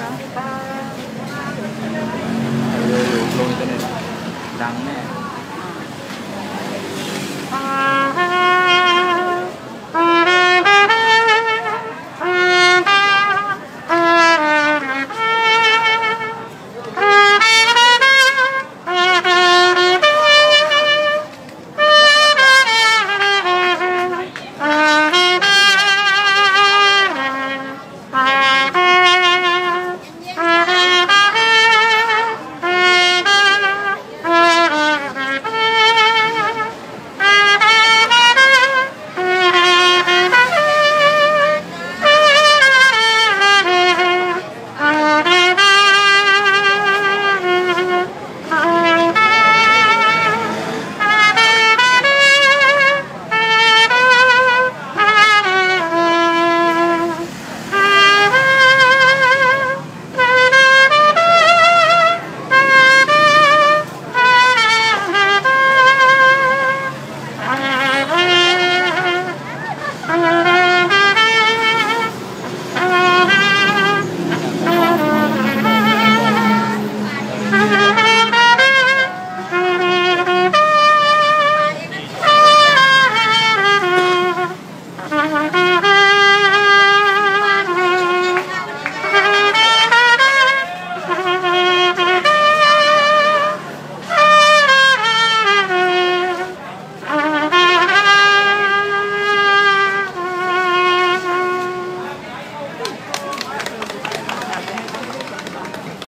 ลงอินเทอร์เน็ตดังแน่